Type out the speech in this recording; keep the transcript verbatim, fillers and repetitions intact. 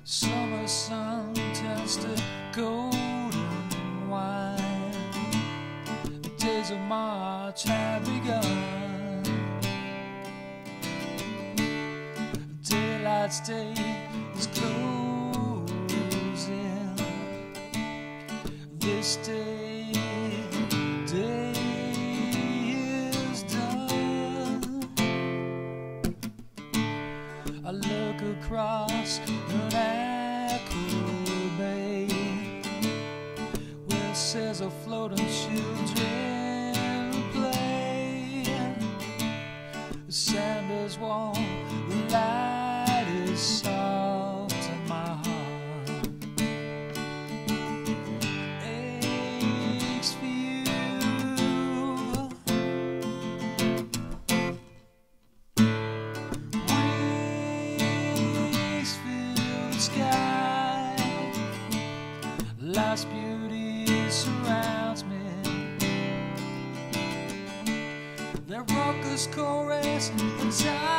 Summer sun turns to golden wine. The days of March have begun. Daylight's day is closing. This day, day is done. I look across an aqua bay where sails of floating children play. The sand is warm, the light is soft, and my heart aches for you. Wings fill the sky, life's beauty surrounds me. Their raucous chorus and time